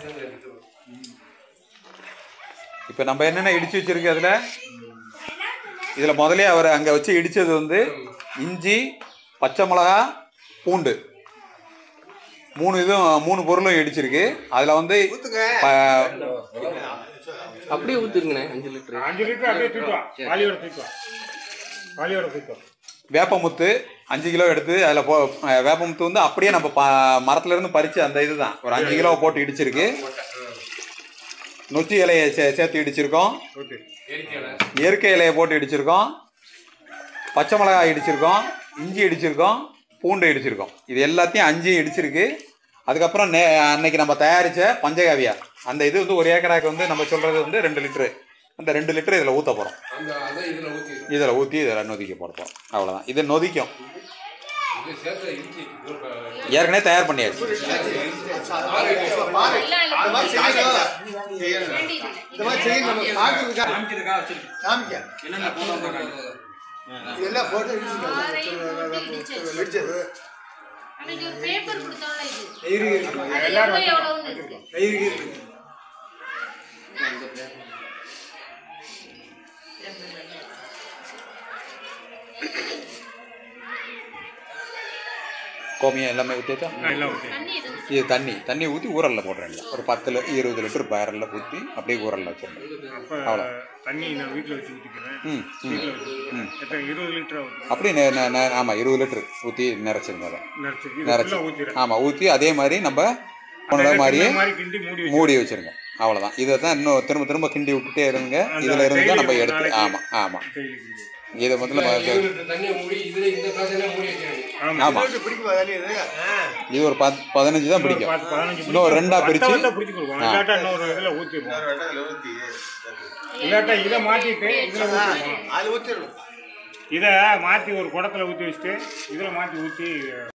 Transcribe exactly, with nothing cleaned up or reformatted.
இப்போ நம்ம என்னென்ன இடிச்சு வச்சிருக்கு அதில் இதில் முதலே அவர் அங்கே வச்சு இடித்தது வந்து இஞ்சி, பச்சை மிளகா, பூண்டு மூணு இதுவும் மூணு பொருளும் இடிச்சிருக்கு. அதில் வந்து அப்படியே ஊற்றுங்கண்ணே. அஞ்சு லிட்டரு அஞ்சு லிட்டர் அப்படியே தூக்குவோம். வாலியோட தூக்குவோம். வாலியோட தூக்குவோம். வேப்பமுத்து அஞ்சு கிலோ எடுத்து அதில் போ வேப்பமுத்து வந்து அப்படியே நம்ம ப மரத்துலேருந்து பறித்து அந்த இது தான் ஒரு அஞ்சு கிலோ போட்டு இடிச்சிருக்கு. நொச்சி இலையை சே சேர்த்து இடிச்சிருக்கோம். இயற்கை இலையை போட்டு இடிச்சிருக்கோம். பச்சை மிளகாய் இடிச்சிருக்கோம். இஞ்சி இடிச்சிருக்கோம். பூண்டு இடிச்சிருக்கோம். இது எல்லாத்தையும் அஞ்சு இடிச்சிருக்கு. அதுக்கப்புறம் நே அன்னைக்கு நம்ம தயாரித்த பஞ்சகாவியா அந்த இது வந்து ஒரு ஏக்கராக்கு வந்து நம்ம சொல்கிறது வந்து ரெண்டு லிட்ரு. அந்த ரெண்டு லிட்டரு இதில் ஊற்ற போகிறோம். இதில் ஊற்றி இதில் நொதிக்க போடுறோம். அவ்வளோதான். இதை நொதிக்கும். ஏற்கனவே தயார் பண்ணியாச்சு. கோமியம் எல்லாமே ஊற்றிட்டா இது தண்ணி தண்ணி ஊற்றி ஊரலில் போடுறேன். ஒரு பத்தில் இருபது லிட்டர் பேரலில் ஊற்றி அப்படியே ஊரலில் வச்சிடணும். அவ்வளோ தண்ணி நான் வீட்டில் வச்சு ஊற்றிக்கிறேன். ம் ம் இருபது லிட்டர் அப்படியே ஆமாம் இருபது லிட்டரு ஊற்றி நிறச்சிருங்க. அதை நிறச்சி ஆமாம் ஊற்றி அதே மாதிரி நம்ம போன மாதிரியே மூடி வச்சுருங்க. அவ்வளோதான். இதை தான் இன்னும் திரும்ப திரும்ப கிண்டி விட்டுட்டே இருங்க. இதில் இருந்து தான் நம்ம எடுத்து ஆமாம் ஆமாம் இதை முதல்ல ஆமாம் இது ஒரு பத்து பதினஞ்சு தான் பிடிக்கும். இன்னும் ரெண்டா பிரிச்சு இதை மாற்றிட்டு இதில் இதை மாற்றி ஒரு குடத்தில் ஊற்றி வச்சுட்டு இதில் மாற்றி ஊற்றி